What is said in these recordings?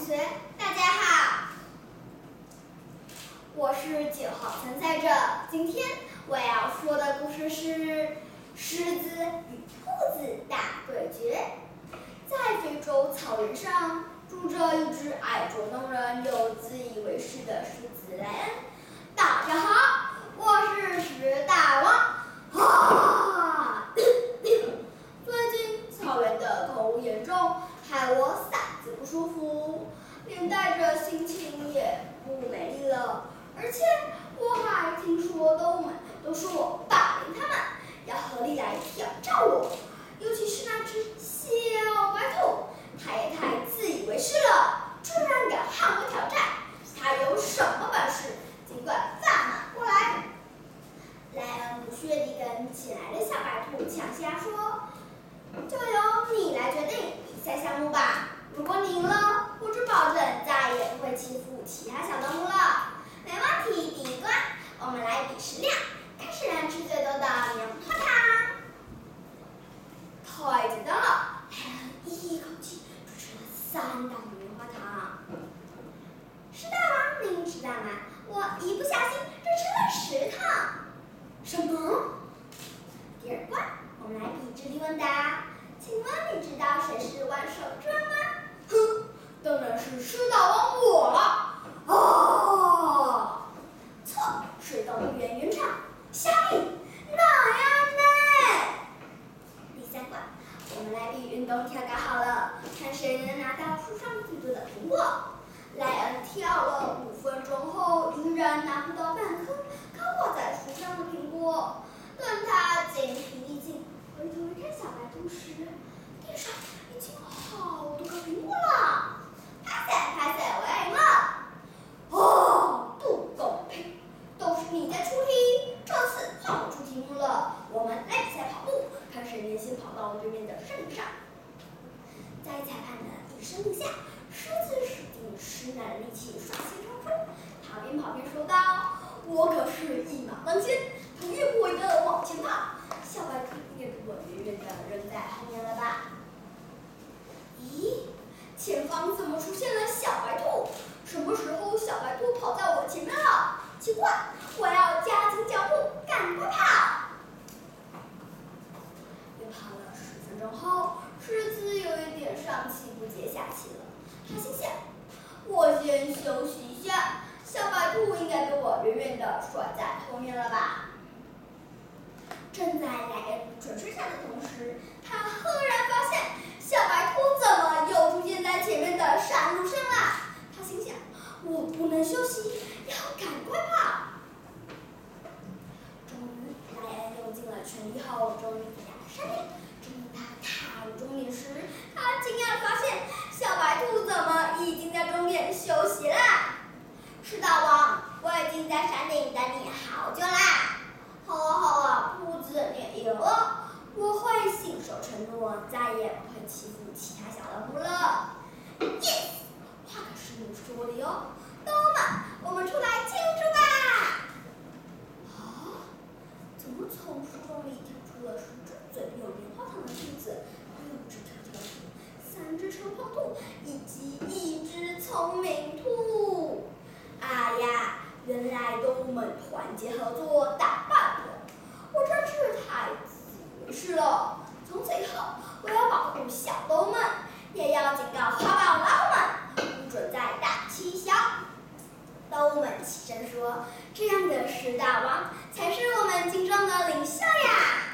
学，大家好，我是9号参赛者。今天我要说的故事是狮子与兔子大对决。在非洲草原上，住着一只爱捉弄人又自以为是的狮子莱恩。大家好，我是狮大王。最近草原的空污严重，害我嗓子不舒服，连带着心情也不美丽了。而且我还听说动物们都说我霸凌他们，要合力来挑战我。尤其是那只小白兔，它也太自以为是了，居然敢和我挑战。它有什么本事？尽管放马过来！莱恩不屑地跟前来的小白兔抢先说：“就由你来决定比赛项目吧。如果你赢了，我只保证再也不会欺负其他小动物了。”没问题，第一关，我们来比食量，看谁能吃最多的棉花糖。太简单了，莱恩一口气就吃了3大棉花糖。狮大王，您知道吗？我一不小心就吃了10糖。什么？第二关，我们来比智力问答。请问你知道谁是万兽之王吗？哼，当然是狮大王我了。错，是动物园园长小李。哪样呢？第3关，我们来比运动跳高好了，看谁能拿到树上最多的苹果。莱恩跳了5分钟后，依然拿不到半颗高挂在树上的苹果。等他精疲力尽，回头一看小白兔时，地上已经好多个苹果了。拍赛，我要赢了！不公平，都是你在出题，这次换我出题目了。我们来比赛跑步，看谁能先跑到对面的山顶上。在裁判的一声令下，狮子使尽吃奶的力气率先冲出。他边跑边说道：“我可是一马当先，头也不回的往前跑。小白兔应该比我远远的扔在后面了吧？”咦，前方怎么出现了小白兔？什么时候小白兔跑在我前面了？奇怪，我要加紧脚步，赶快跑！又跑了10分钟后，狮子有一点上气不接下气了。他心想：我先休息一下，小白兔应该比我远远的甩在后面了吧？正在莱恩沉睡下的同时，他赫然发现小白兔怎么又出现在前面的山路上了。他心想：我不能休息，要赶快跑！终于，莱恩用尽了全力后，终于抵达了山顶。正当他踏入终点时，他惊讶地发现小白兔怎么已经在终点休息啦！狮大王，我已经在山顶等你好久啦！好啊，兔子，你赢了！我会信守承诺，再也不会欺负其他小动物了。Yes， 话可是你说的哟，动物们，我们出来庆祝吧！怎么从树洞里跳出了10只嘴里有棉花糖的兔子，6只跳跳兔，3只长胖兔，以及1只聪明兔？哎呀，原来动物们团结合作打败我，我真是太自以为是了。从此以后，我要保护小动物们，也要警告花豹老虎们，不准再大欺小。动物们齐声说：“这样的狮大王才是我们心中的领袖呀！”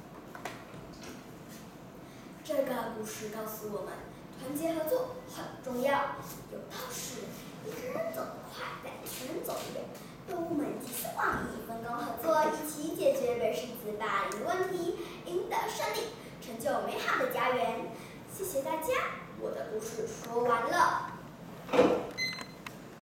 这个故事告诉我们，团结合作很重要。有道是，一个人走得快，但一群人走得远。动物们集思广益，分工合作，一起解决被狮子霸凌的问题，赢得胜利，成就美好的家园。谢谢大家，我的故事说完了。